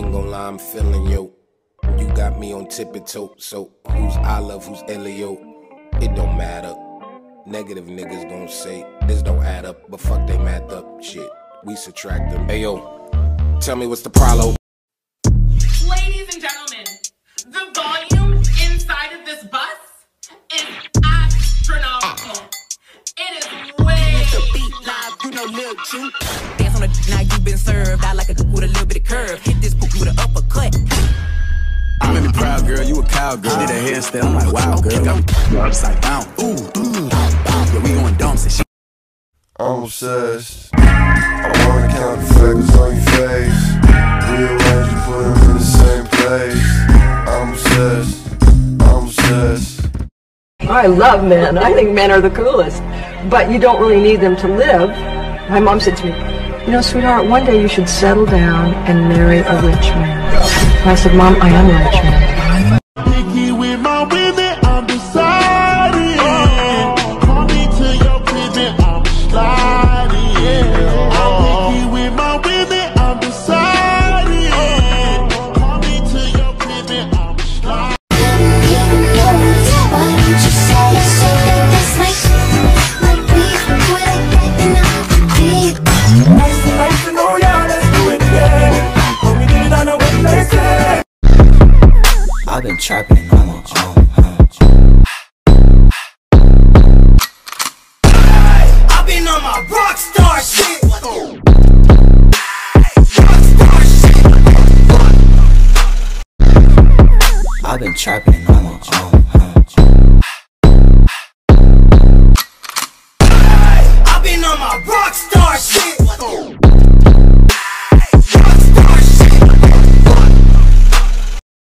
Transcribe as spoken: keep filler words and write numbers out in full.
Ain't gon' lie, I'm feeling you. You got me on tippy toe, so who's I love, who's Elio? It don't matter. Negative niggas gon' say this don't add up, but fuck they math up. Shit, we subtract them. Hey yo, tell me what's the problem? Ladies and gentlemen, the volume inside of this bus is astronomical. It is way the beat live, you know, Lil Q. Dance on a now you been served. I like a with a little bit of curve. Hit this poop with an uppercut. You made me proud, girl. You a cowgirl. Did a hairstyle. I'm like, wow, girl. Go upside down. Ooh, ooh. Yeah, we going dumb. So she. I'm obsessed. I wanna count the fingers on your face. Rearrange and put them in the same place. I'm obsessed. I'm obsessed. I love men. I think men are the coolest. But you don't really need them to live. My mom said to me, you know, sweetheart, one day you should settle down and marry a rich man. I said, Mom, I am a rich man. Picky with my women, I'm deciding. Call me to your prison, I'm sliding. I'm picky with my women, I'm deciding. Call me to your prison, I'm sliding. Why don't you say it so that this might like we would have been on the beat? Nice and nice to know ya, let's do it again. But we did it on a way they say. I've been trapping and I'm on uh, I've been on my rock star shit. I've been trapping and I'm on uh,